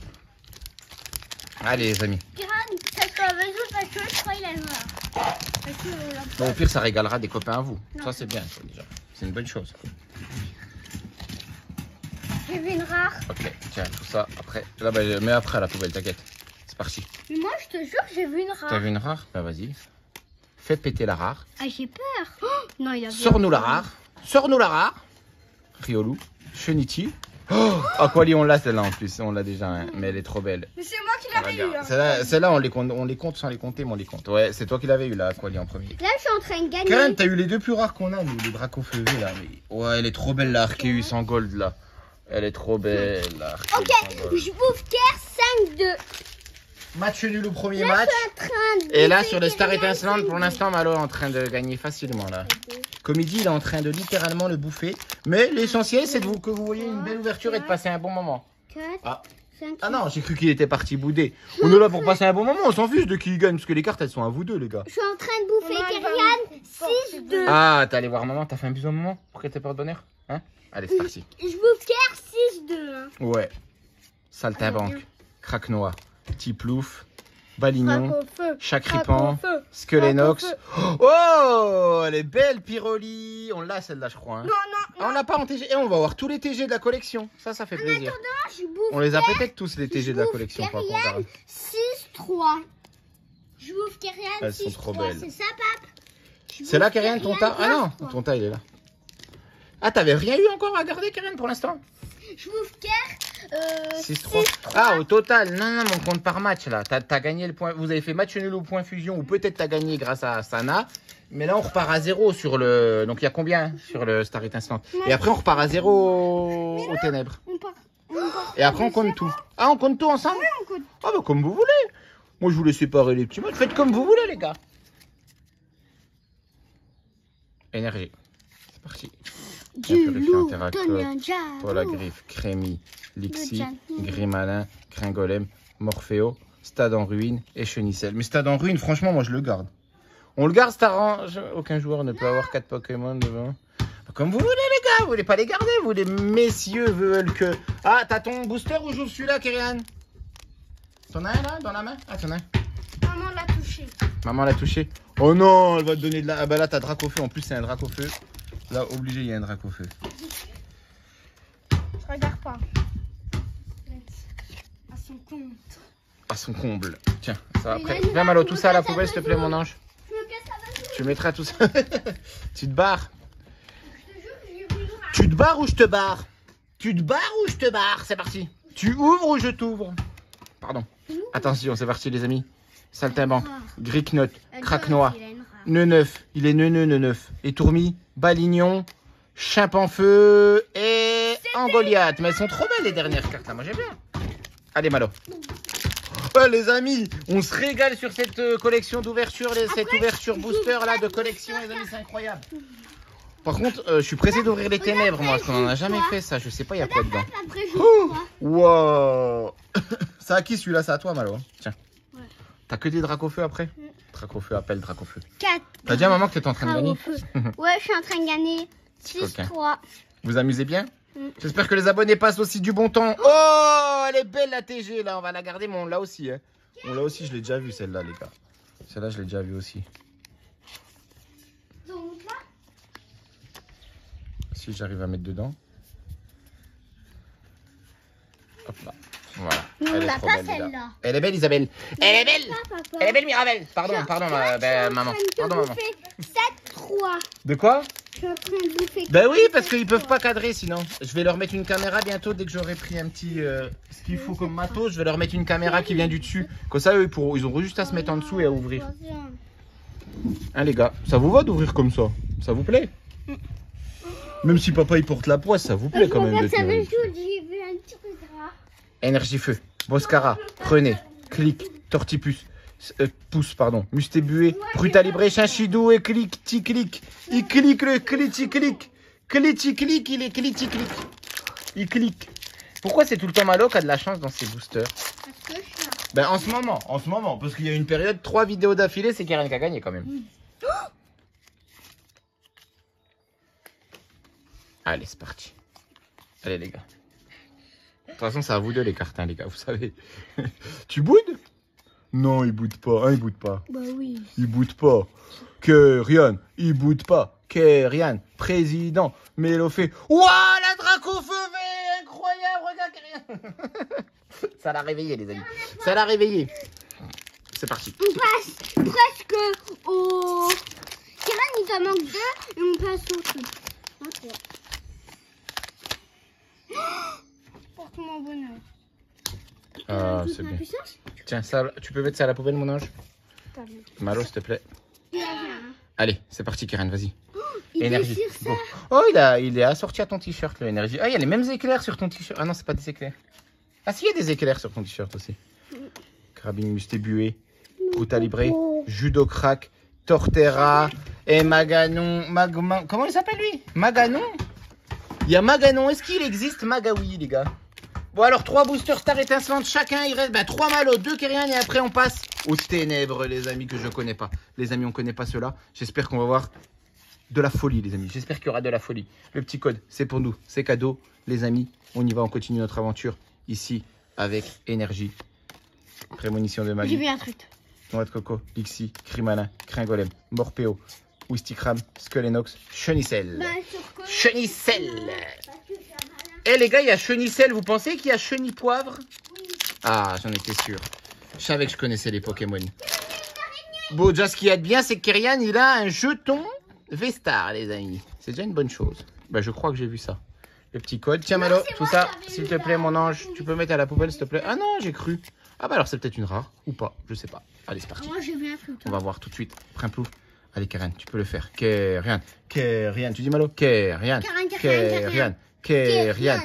Allez, les amis. Kiran, ça se va jouer parce que je crois qu'il est mort. Parce que, euh, Bon, au pire, ça régalera des copains à vous. Ça, c'est bien, ça, déjà. C'est une bonne chose. j'ai vu une rare. Ok, tiens, tout ça après. Là, bah, mets après à la poubelle, t'inquiète. C'est parti. Mais moi, je te jure, j'ai vu une T'as rare. vu une rare? Bah, vas-y. Fais péter la rare. Ah, j'ai peur. Oh, non, il a vu. Sors-nous la rare. Sors-nous la rare. Riolu. Chenichi. Oh, Aquali, on l'a celle-là en plus. On l'a déjà, hein. Mais elle est trop belle. Mais c'est moi qui l'avais eu. Regarde. Hein. Celle-là, celle-là, on les compte, on les compte sans les compter, mais on les compte. Ouais, c'est toi qui l'avais eu, là, Aquali, en premier. Là, je suis en train de gagner. Karen, t'as eu les deux plus rares qu'on a, nous, les Dracofeu V, là. Mais... Ouais, elle est trop belle, la Arceus en gold, là. Elle est trop belle, la Arceus Ok, en gold. je bouffe Kerr cinq deux. Match nul au premier Là, match. je suis en train de Et là, bouffer sur les stars Kyrian étincelantes, cinq pour deux. l'instant, Malo est en train de gagner facilement, là. Comme il dit, il est en train de littéralement le bouffer. Mais l'essentiel, c'est de vous, que vous voyez une belle ouverture et de passer un bon moment. quatre, Ah, cinq, ah non, j'ai cru qu'il était parti bouder. On est là pour passer un bon moment, on s'en fiche de qui gagne, parce que les cartes, elles sont à vous deux, les gars. Je suis en train de bouffer Kyrian six deux. Ah, t'es allé voir maman, t'as fait un bisou à maman pour qu'elle t'ait pas de bonheur? Hein? Allez, c'est parti. Je bouffe Kerr six deux. Hein. Ouais. Saltimbanque, Craque Noir, Tiplouf, Balignon, Chacripan, Skelenox. Oh, elle est belle, Pyroli. On l'a celle-là, je crois. Hein. Non, non, Ah, on l'a pas en T G. Et on va avoir tous les T G de la collection. Ça, ça fait plaisir. non, je bouffe On les a peut-être tous les T G de la bouffe collection. Par Kyrian. contre, hein. six trois. Je bouffe Kyrian Elles sont six trop trois. belles. C'est ça, pape? Je C'est là, bouffe Karen, ton Kyrian tas? Ah non, quatre, quoi. ton tas, il est là. Ah, t'avais rien eu encore à garder, Karen, pour l'instant? Je bouffe Kerr euh, six trois. Ah, au total, non, non, mon compte par match là. T'as as gagné le point. Vous avez fait match nul au point fusion ou peut-être t'as gagné grâce à Sana. Mais là, on repart à zéro sur le. Donc, il y a combien sur le Star Étincelante? Et après, on repart à zéro aux ténèbres. On part. On part. Et après, on compte tout. Ah, on compte tout ensemble? On compte. Ah, bah, comme vous voulez. Moi, je voulais séparer les petits matchs. Faites comme vous voulez, les gars. Énergie. C'est parti. Du loup, Interaclope, Tony Paul Griffe, Crémy, Lixi, Le Grimalin, Gringolem, Morpheo, Stade en ruine et Chenicel. Mais Stade en ruine, franchement, moi je le garde. On le garde, ça arrange. Aucun joueur ne peut avoir quatre Pokémon devant. Comme vous voulez, les gars, vous voulez pas les garder, vous les messieurs veulent que. Ah, t'as ton booster ou j'ouvre celui-là, Kyrian? T'en as un là, dans la main? Ah, t'en as un. Maman l'a touché. Maman l'a touché. Oh non, elle va te donner de la. Ah bah là, t'as Dracofeu. En plus, c'est un Dracofeu. Là, obligé, il y a un Dracofeu. Je regarde pas. À son compte. À son comble. Tiens, ça va Mais après. il y a une Viens, Malo, vache, tout je ça à la me casse poubelle, la s'il te plaît, maison. mon ange. Je me casse la maison. Tu mettras tout ça. Tu te barres. Je te jure, j'ai vu une rare. Tu te barres ou je te barre? Tu te barres ou je te barre? C'est parti. Tu ouvres ou je t'ouvre? Pardon. Attention, c'est parti, les amis. Saltimbanque, Griquenotte, Euh, Craquenois, il a une rare. Neneuf, il est neuneu, Neneuf, Étourmi, Balignon, Chimpanfeu et Angoliath. Mais elles sont trop belles les dernières cartes là, moi j'aime bien. Allez Malo. Oh, les amis, on se régale sur cette euh, collection d'ouverture, les- cette ouverture booster là de collection, les amis, c'est incroyable. Par contre, euh, je suis pressé d'ouvrir les ténèbres, moi, parce qu'on en a jamais fait ça. Je sais pas, il y a quoi dedans. Après, je Oh, vois. wow. C'est à qui celui-là? C'est à toi, Malo. Hein. Tiens. Ouais. T'as que des Dracofeu après? Dracofeu, appelle Dracofeu. quatre. T'as dit à maman que t'étais en train de Ah, au gagner? feu. Ouais, je suis en train de gagner. six coquin. trois. Vous amusez bien? Mm. J'espère que les abonnés passent aussi du bon temps. Oh, elle est belle la T G là. On va la garder, mais on l'a aussi. Hein. On l'a aussi, je l'ai déjà vue celle-là, les gars. Celle-là, je l'ai déjà vue aussi. Donc là, Si j'arrive à mettre dedans. Hop là. Voilà. on Elle est l'a trop pas belle, les gars. celle-là. Elle est belle, Isabelle. Elle est belle. Pas, papa. Elle est belle, Mirabelle. Pardon, Genre, pardon, toi, ma- je suis ben, en maman. train de te Pardon, maman. bouffer sept trois. De quoi? Je suis en train de bouffer. Ben oui, parce qu'ils peuvent pas cadrer sinon. Je vais leur mettre une caméra bientôt dès que j'aurai pris un petit euh, ce qu'il faut comme matos. Je vais leur mettre une caméra qui vient du dessus. Comme ça, eux, ils, pourront, ils auront juste à se mettre en dessous et à ouvrir. Hein, les gars, ça vous va d'ouvrir comme ça? Ça vous plaît? Même si papa il porte la poisse, ça vous plaît quand même. Ça d'être veut nerveux. dire j'ai vu un truc là. Énergie feu, Boscara, René, Clic, Tortipus, euh, Pouce, pardon, Mustébué, Brutalibré, Chinchidou et Clic, Tic-Clic. Il clique le Clic-Clic. Clic-Clic, il est Clic-Clic. Il clique. Pourquoi c'est tout le temps Malo qui a de la chance dans ses boosters? Parce que je suis là. Ben en ce moment, en ce moment, parce qu'il y a une période, trois vidéos d'affilée, c'est Karen qui a gagné quand même. Allez, c'est parti. Allez les gars. De toute façon, c'est à vous deux les cartes, hein, les gars, vous savez. Tu boudes? Non, il boude pas, hein, il boude pas. Bah oui. Il boude pas. Kerian, il boude pas. Kerian, président, Mélofé. Ouah, la Dracofeu, incroyable, regarde Kerian. Ça l'a réveillé, les amis. Ça l'a réveillé. C'est parti. On passe presque au. Kiran, il t'en manque deux et on passe au truc. Ok. Porte-moi bonheur. Ah, c'est bien. Tiens, ça, tu peux mettre ça à la poubelle, mon ange? Malo, s'il te plaît. Allez, c'est parti, Karen, vas-y. Il Énergie. déchire ça. Go. Oh, il, a, il est assorti à ton t-shirt, le énergie. Ah, il y a les mêmes éclairs sur ton t-shirt. Ah non, c'est pas des éclairs. Ah si, il y a des éclairs sur ton t-shirt aussi. Carabine mustébuée, Brutalibré, Judo Crack, Torterra et Maganon. Mag, Ma- comment il s'appelle lui? Maganon? Il y a Maganon. Est-ce qu'il existe Magaoui, les gars? Bon, alors, trois boosters star étincelantes chacun. Il reste ben, trois Malo, deux Kerian et après on passe aux ténèbres, les amis, que je connais pas. Les amis, on connaît pas ceux-là. J'espère qu'on va voir de la folie, les amis. J'espère qu'il y aura de la folie. Le petit code, c'est pour nous. C'est cadeau, les amis. On y va, on continue notre aventure ici avec énergie. Prémonition de J'ai magie. vu un truc. Noix de coco, Ixi, Crimalin, Cringolem, Morpeo, Wistikram, Skullenox, Chenicel. Bah, sur quoi? Chenicel. Eh les gars, il y a Chenicel. Vous pensez qu'il y a Chenipoivre? Ah, j'en étais sûr. Je savais que je connaissais les Pokémon. Bon, déjà, ce qu'il y a de bien, c'est que Kerian, il a un jeton Vestar, les amis. C'est déjà une bonne chose. Bah, je crois que j'ai vu ça. Le petit code. Tiens, Malo, tout ça, s'il te plaît, mon ange, tu peux mettre à la poubelle, s'il te plaît. Ah non, j'ai cru. Ah bah alors, c'est peut-être une rare ou pas. Je sais pas. Allez, c'est parti. Moi, j'ai vu un truc. On va voir tout de suite. Primplouf. Allez, Karen, tu peux le faire. Kerian, Kerian. Tu dis Malo? Kerian, Karen, Karen, Kerian. Kerian,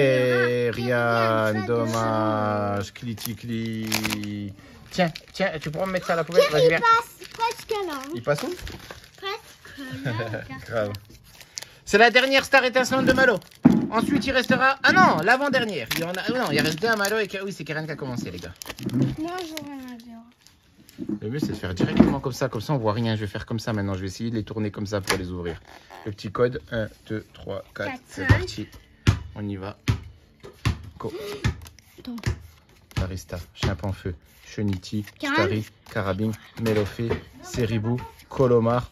Kerian, dommage. Cliti-cli. Tiens, tiens, tu pourras me mettre ça à la poubelle? Vas-y, Il viens. passe presque là. hein. Il passe où? Presque là. Grave. C'est la dernière star étincelante de Malo. Ensuite, il restera. Ah non, l'avant-dernière. Il y en a. Non, il reste deux à Malo et Ke- oui, c'est Karen qui a commencé, les gars. Moi, j'aurais rien à dire. Le mieux, c'est de faire directement comme ça. Comme ça, on voit rien. Je vais faire comme ça maintenant. Je vais essayer de les tourner comme ça pour les ouvrir. Le petit code. un, deux, trois, quatre. Quatre, C'est cinq. parti. On y va. Go. Attends. Arista, Chimpanfeu, Cheniti, Karen. Stari, Carabine, Mélofé, Ceribou, Colomar,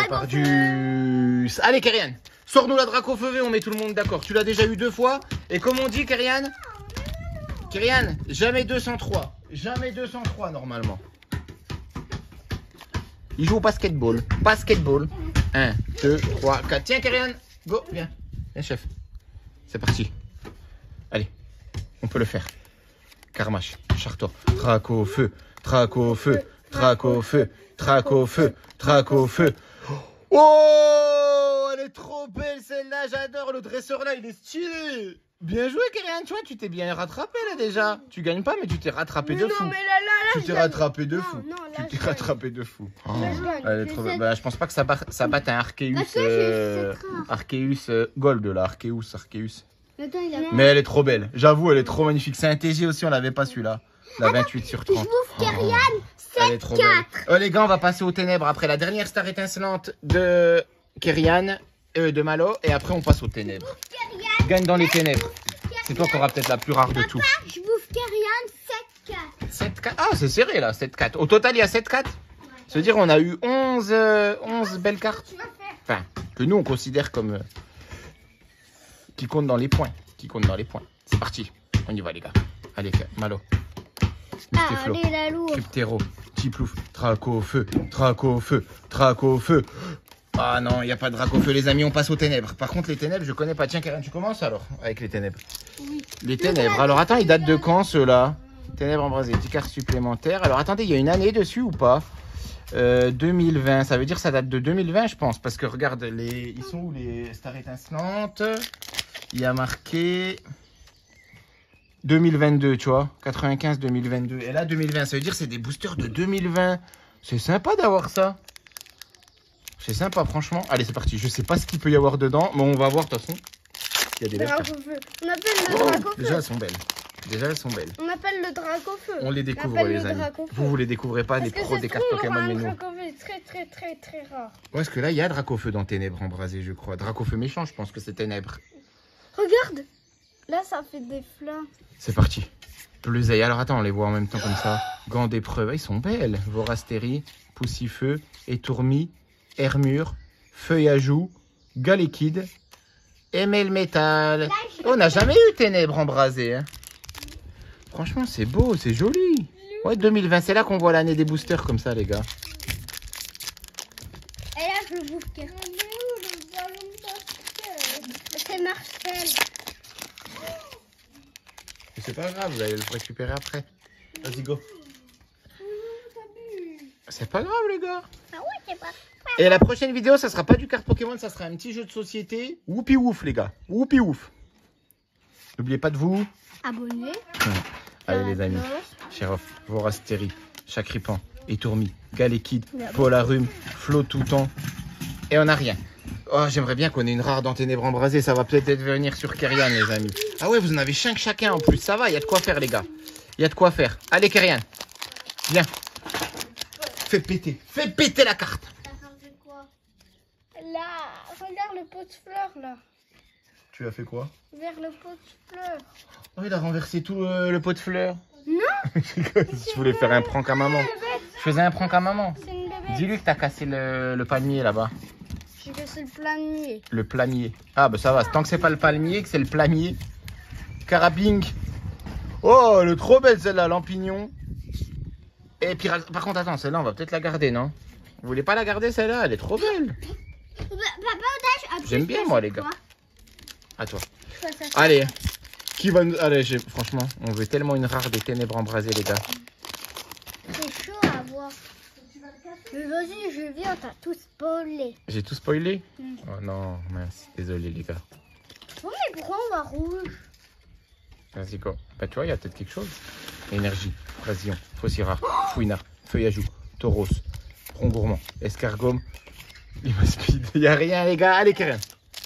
Léopardus. Allez, Kerian, sors-nous la Dracofeu, on met tout le monde d'accord. Tu l'as déjà eu deux fois. Et comme on dit, Kerian, Kerian, jamais deux cent trois. Jamais deux cent trois, normalement. Il joue au basketball. Basketball. un, deux, trois, quatre. Tiens, Kerian, go, viens. Viens, chef. C'est parti. Allez, on peut le faire. Karmash, Chartor, Dracofeu, Dracofeu, Dracofeu, Dracofeu, Dracofeu. Oh, elle est trop belle celle-là, j'adore. Le dresseur là, il est stylé. Bien joué, Kyrian, tu vois, tu t'es bien rattrapé là déjà. Tu gagnes pas, mais tu t'es rattrapé Mais de non, fou. mais là, là, là, Tu je t'es gagne. rattrapé de Non, fou. non, là, Tu je t'es gagne. rattrapé de fou. Là, je gagne. Elle est Je trop sais. belle. Bah, je pense pas que ça, bat, ça batte un Arceus, Parce que j'ai euh, sept rares. Arceus euh, Gold là, Arceus, Arceus. Attends, il a... Mais elle est trop belle. J'avoue, elle est trop magnifique. C'est un T G aussi, on l'avait pas celui-là. La vingt-huit sur Je trente. bouffe Kyrian, Elle est trop belle. Oh les gars, on va passer aux ténèbres après la dernière star étincelante de Kyrian, euh, de Malo, et après on passe aux ténèbres. Gagne dans les ténèbres. C'est toi qui auras peut-être la plus rare de tout. je bouffe Kyrian sept quatre. sept quatre. Ah, c'est serré là, sept quatre. Au total, il y a sept quatre. Ça veut dire on a eu onze, euh, onze belles cartes. Tu vas faire. Enfin, que nous on considère comme euh, qui comptent dans les points. Qui comptent dans les points. C'est parti. On y va les gars. Allez, Malo. Mystiflo. Allez, la lourde. Cryptéro, Tiplouf, Dracofeu, Dracofeu, Dracofeu. Ah non, il n'y a pas de Dracofeu, les amis, on passe aux ténèbres. Par contre, les ténèbres, je connais pas. Tiens, Karen, tu commences alors avec les ténèbres. Oui. Les ténèbres. Alors attends, ils datent de quand ceux-là? Ténèbres embrasées, dix cartes supplémentaires. Alors attendez, il y a une année dessus ou pas? euh, deux mille vingt, ça veut dire que ça date de deux mille vingt, je pense. Parce que regarde, les... ils sont où les stars étincelantes? Il y a marqué deux mille vingt-deux, tu vois, quatre-vingt-quinze deux mille vingt-deux. Et là, deux mille vingt, ça veut dire que c'est des boosters de deux mille vingt. C'est sympa d'avoir ça. C'est sympa, franchement. Allez, c'est parti. Je sais pas ce qu'il peut y avoir dedans, mais on va voir de toute façon. Il y a des belles cartes. Dracofeu. On appelle le Oh, Dracofeu. déjà, elles sont belles. Déjà, elles sont belles. On appelle le Dracofeu. On les On découvre, appelle les le amis. Dracofeu. Vous, vous les découvrez pas, des Parce que pros ça des se cartes trouve, on Pokémon, aura mais un nous. Dracofeu très très très très rare. Ouais, parce que là, il y a Dracofeu dans Ténèbres embrasées, je crois. Dracofeu méchant, je pense que c'est Ténèbres. Regarde. Là, ça fait des fleurs. C'est parti. Bleuzeille. Alors attends, on les voit en même temps comme ça. Gants d'épreuve, ils sont belles. Vorastérie, Poussifeu, Étourmi, Hermure, Feuille à joue, Galékid, Aimel Métal. On n'a jamais eu Ténèbres embrasées. Hein. Franchement, c'est beau, c'est joli. Ouais, deux mille vingt, c'est là qu'on voit l'année des boosters comme ça, les gars. Et là, je le bouffe Kyrian. C'est Marcel. C'est pas grave, vous allez le récupérer après. Vas-y, go. C'est pas grave, les gars. Ah ouais, c'est pas. Et la prochaine vidéo, ça sera pas du carte Pokémon, ça sera un petit jeu de société. Whoopi Woof, les gars. Whoopi Woof. N'oubliez pas de vous. Abonné. Allez, les amis. Cherof, Vorastérie, Chacripan, Étourmi, Galékid, Polarum, Flotoutan. Et on n'a rien. Oh, j'aimerais bien qu'on ait une rare dans Ténèbres embrasées. Ça va peut-être venir sur Kyrian, les amis. Ah ouais, vous en avez cinq chacun en plus. Ça va, il y a de quoi faire, les gars. Il y a de quoi faire. Allez, Kyrian. Viens. Fais péter. Fais péter la carte. Là, regarde le pot de fleurs, là. Tu as fait quoi? Vers le pot de fleurs. Oh, il a renversé tout euh, le pot de fleurs. Non. Je voulais faire un prank à maman. Je faisais un prank à maman. C'est une bébé. Dis-lui que t'as cassé le, le palmier là-bas. J'ai cassé le palmier. Le plamier. Ah bah ça va, tant que c'est pas le palmier, que c'est le plamier. Carabing. Oh, elle est trop belle celle-là, Lampignon. Et puis, par contre, attends, celle-là, on va peut-être la garder, non? Vous voulez pas la garder celle-là? Elle est trop belle. J'aime bien, moi, les gars. À toi. Allez. Qui va nous... Allez, j'ai- franchement, on veut tellement une rare des Ténèbres embrasées, les gars. C'est chaud à voir. Mais vas-y, je viens, t'as tout spoilé. J'ai tout spoilé? Mm. Oh non, mince, désolé, les gars. Oh, mais pourquoi on va rouge? Vas-y, go. Bah, tu vois, il y a peut-être quelque chose. Énergie, Phrasion, Fossira, Fouina, Feuille à joue, Tauros, Tronc gourmand, Escargome, Limaspeed. Il n'y a rien, les gars. Allez, Kyrian.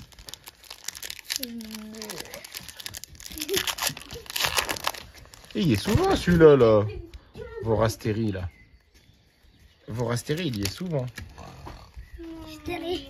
Et il y est souvent, celui-là, là. Vorastérie, là. Vorastérie, il y est souvent. Hystérie.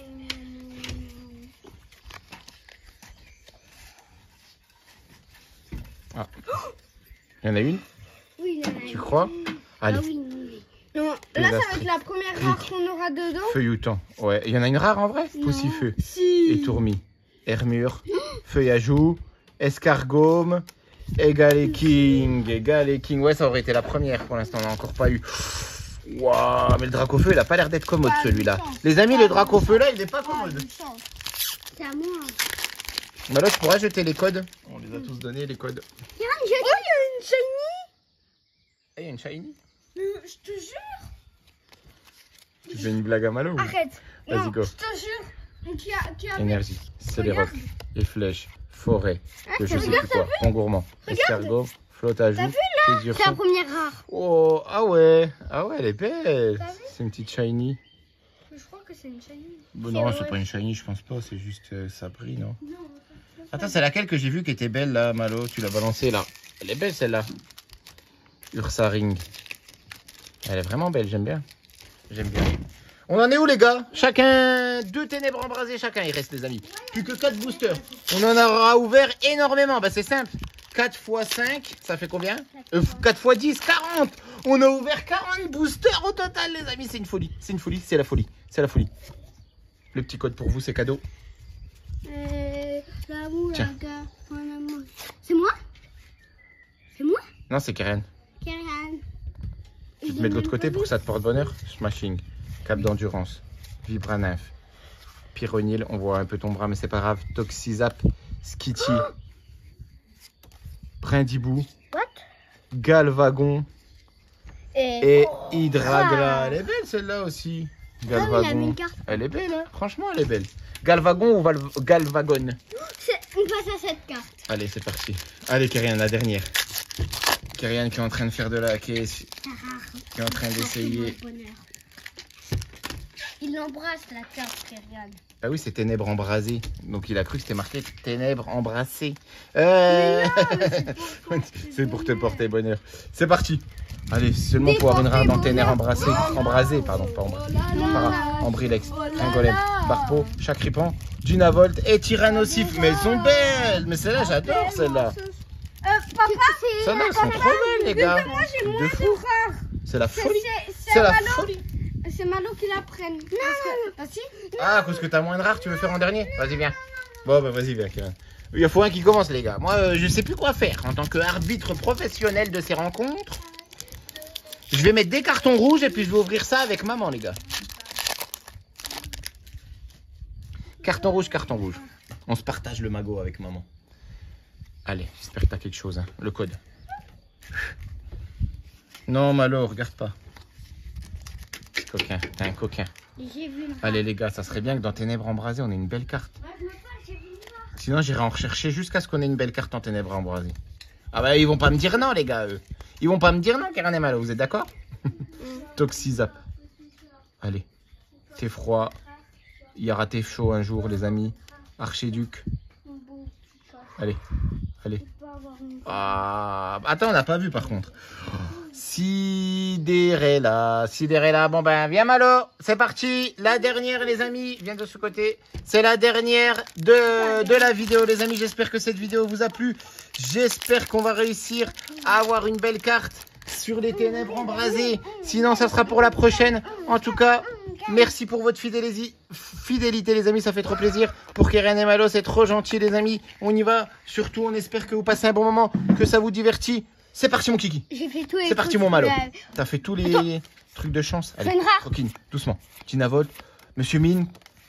Ah. Il y en a une? Oui, il y en a Tu une. crois? Allez. Ah oui, oui. Non, là, ça va être la première rare qu'on aura dedans. Feuillutant. Ouais, il y en a une rare en vrai? Poussifeu. Si. Étourmi. Hermure. Feuille à joue. Escargome. Et Galéking. Et Galéking. Ouais, ça aurait été la première. Pour l'instant, on n'a encore pas eu. Waouh, mais le Dracofeu, il a pas l'air d'être commode celui-là. Les amis, le Dracofeu là, il est pas commode. C'est à moi. Bah là, tu pourras jeter les codes. On les a tous donnés, les codes. Oh, il y a une shiny. Eh, il y a une shiny. Mais je te jure. Tu fais une blague à Malo ou... Arrête. Vas-y, Non, go. je te jure. Tu as, tu as... Énergie, c'est les rocs, Regarde. les flèches, forêt, Ah, que je sais regarde, plus quoi, pont gourmand, escargot, flotte à T'as joue, vu C'est la tésurson. première rare. Oh, ah ouais, ah ouais, elle est belle. T'as vu C'est une petite shiny. Je crois que c'est une shiny. Bon, non, ouais. c'est pas une shiny, je pense pas, c'est juste euh, ça brille, non? Non. Attends, c'est laquelle que j'ai vue qui était belle là, Malo? Tu l'as balancée là. Elle est belle celle-là. Ursa Ring. Elle est vraiment belle, j'aime bien. J'aime bien. On en est où les gars? Chacun, deux ténèbres embrasées chacun, il reste les amis. Plus que quatre boosters. On en aura ouvert énormément. Bah c'est simple. quatre fois cinq, ça fait combien? euh, quatre fois dix, quarante. On a ouvert quarante boosters au total les amis. C'est une folie. C'est une folie, c'est la folie. C'est la folie. Le petit code pour vous, c'est cadeau. Euh, l'amour, Tiens. la gare, mon amour. C'est moi? C'est moi? Non, c'est Karen. Karen. Tu te mets de l'autre côté pour que ça te porte bonheur. Smashing, cap d'endurance, Vibranymph, Pyronil, on voit un peu ton bras mais c'est pas grave. Toxizap, Skitty, Brindibou, What? Galvagon Et... et Hydragla. Elle est belle celle-là aussi. Ah, il a mis Galvagon. une carte. Elle est belle, hein. Franchement elle est belle. Galvagon ou Val- Galvagon? C'est- On passe à cette carte. Allez, c'est parti. Allez, Kerian, la dernière. Kerian qui est en train de faire de la caisse, C'est rare. qui est en train d'essayer. Il embrasse la carte, Kerian. Ah oui, c'est ténèbres embrasées. Donc il a cru que c'était marqué ténèbres embrassées. Euh... c'est pour te porter bonheur. C'est parti. Allez, seulement pour avoir une rare dans ténèbres embrassées. Embrasées, pardon, pas embrasées. Para, Ambrilex, Tringolem, Barpo, Chacripan, Dunavolt et Tyrannosif. Mais elles sont belles. Mais celle-là, j'adore celle-là. Euh, papa, c'est... Celles-là, elles sont trop belles, les gars. Moi, j'ai Truc moins de fou. de rares. C'est la C'est- folie. c'est- C'est C'est la Malo. folie. C'est Malo qui la prenne. Non. Parce que... Ah, à cause que t'as moins de rares, tu veux faire en dernier? Vas-y, viens. Bon, bah vas-y, viens, Kevin. Il faut un qui commence, les gars. Moi, euh, je sais plus quoi faire en tant qu'arbitre professionnel de ces rencontres. Je vais mettre des cartons rouges et puis je vais ouvrir ça avec maman, les gars. Carton rouge, carton rouge. On se partage le magot avec maman. Allez, j'espère que t'as quelque chose, hein. Le code. Non, Malo, regarde pas. Coquin, t'es un coquin. J'ai vu une rare. Allez les gars, ça serait bien que dans Ténèbres embrasées, on ait une belle carte. Ouais, je veux pas, j'ai vu une rare. Sinon, j'irai en rechercher jusqu'à ce qu'on ait une belle carte en Ténèbres embrasées. Ah bah, ils vont pas me dire non, les gars, eux. Ils vont pas me dire non, Karen et Malo, vous êtes d'accord? Toxizap. Allez. T'es froid. Il y aura t'es chaud un jour, les amis. Archiduc. Allez. Allez. Ah, attends, on n'a pas vu par contre. Sidérella, Sidérella. Bon ben, viens Malo, c'est parti. La dernière, les amis, viens de ce côté. C'est la dernière de, de la vidéo, les amis. J'espère que cette vidéo vous a plu. J'espère qu'on va réussir à avoir une belle carte sur les ténèbres embrasées. Sinon, ça sera pour la prochaine. En tout cas, merci pour votre fidélité, fidélité les amis, ça fait trop plaisir. Pour Keren et Malo, c'est trop gentil les amis. On y va. Surtout, on espère que vous passez un bon moment, que ça vous divertit. C'est parti mon kiki. J'ai fait tous les C'est parti trucs mon Malo. là. T'as fait tous les trucs de chance. Allez, C'est une rare. tranquille, doucement. Tinavolt, Monsieur Mine.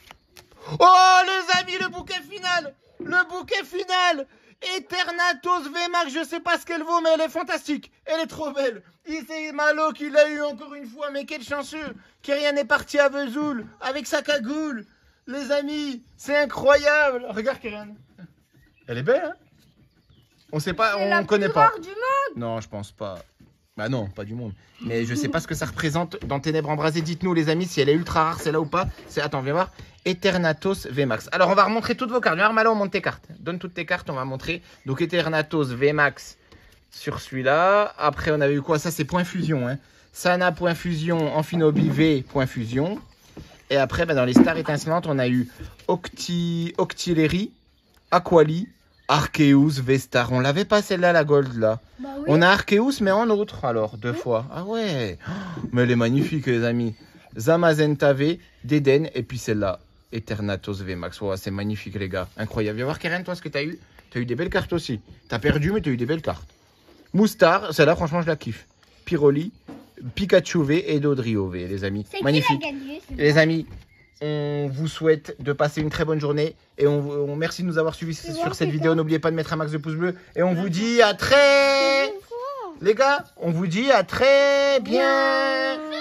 Oh les amis, le bouquet final. Le bouquet final. Eternatus V MAX, je sais pas ce qu'elle vaut, mais elle est fantastique. Elle est trop belle. Et c'est Malo qui l'a eu encore une fois, mais quel chanceux. Kerian est parti à Vesoul avec sa cagoule. Les amis, c'est incroyable. Regarde Kerian. Elle est belle, hein? On sait pas, C'est on la connaît plus pas. rare du monde. Non, je pense pas. Bah non, pas du monde. Mais je sais pas ce que ça représente dans Ténèbres embrasées. Dites-nous les amis si elle est ultra rare celle-là ou pas. C'est attends, viens voir. Eternatus V MAX. Alors on va remontrer toutes vos cartes. Viens voir Malo, on monte tes cartes. Donne toutes tes cartes, on va montrer. Donc Eternatus V MAX sur celui-là. Après on avait eu quoi? Ça c'est point fusion. Hein. Sana point fusion, Amphinobi V point fusion. Et après bah, dans les stars étincelantes on a eu Octi... Octillery, Aquali, Arceus, V-Star. On l'avait pas celle-là, la gold là. Bah oui. On a Arceus mais en autre alors, deux fois. Ah ouais. Oh, mais elle est magnifique les amis. Zamazenta V, Deden et puis celle-là. Eternatus V MAX. Ouais, c'est magnifique les gars. Incroyable. Viens voir Keren, toi ce que t'as eu. T'as eu des belles cartes aussi. T'as perdu mais t'as eu des belles cartes. Moustar, celle-là franchement je la kiffe. Pyroli, Pikachu V et Dodrio V les amis. C'est qui Magnifique. l'a gagné, c'est Les amis, on vous souhaite de passer une très bonne journée et on, vous- on merci de nous avoir suivis sur voir, cette c'est vidéo. N'oubliez pas de mettre un max de pouces bleus et on vous dit à très... Les gars, on vous dit à très bien.